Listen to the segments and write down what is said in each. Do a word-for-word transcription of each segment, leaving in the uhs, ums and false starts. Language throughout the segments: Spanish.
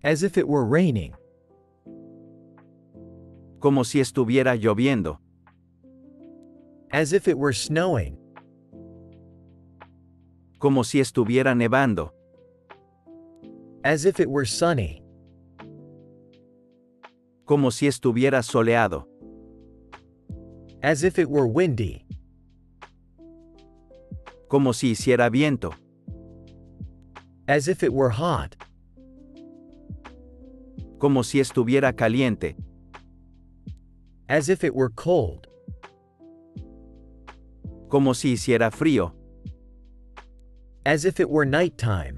As if it were raining. Como si estuviera lloviendo. As if it were snowing. Como si estuviera nevando. As if it were sunny. Como si estuviera soleado. As if it were windy. Como si hiciera viento. As if it were hot. Como si estuviera caliente. As if it were cold. Como si hiciera frío. As if it were nighttime.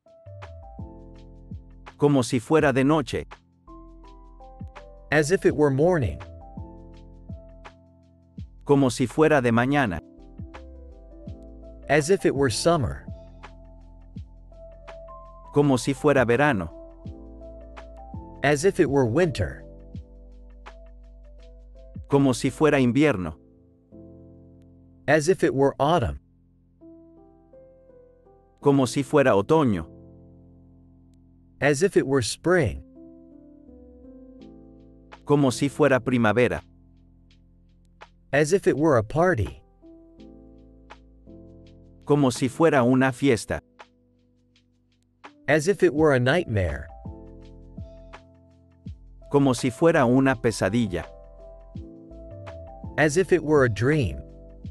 Como si fuera de noche. As if it were morning. Como si fuera de mañana. As if it were summer. Como si fuera verano. As if it were winter. Como si fuera invierno. As if it were autumn. Como si fuera otoño. As if it were spring. Como si fuera primavera. As if it were a party. Como si fuera una fiesta. As if it were a nightmare. Como si fuera una pesadilla. As if it were a dream.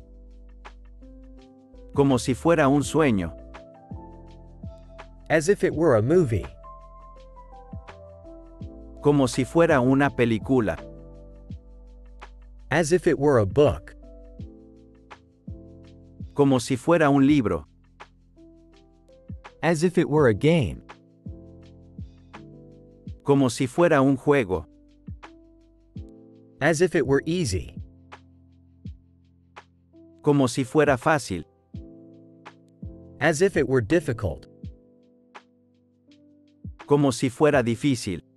Como si fuera un sueño. As if it were a movie. Como si fuera una película. As if it were a book. Como si fuera un libro. As if it were a game. Como si fuera un juego. As if it were easy. Como si fuera fácil. As if it were difficult. Como si fuera difícil.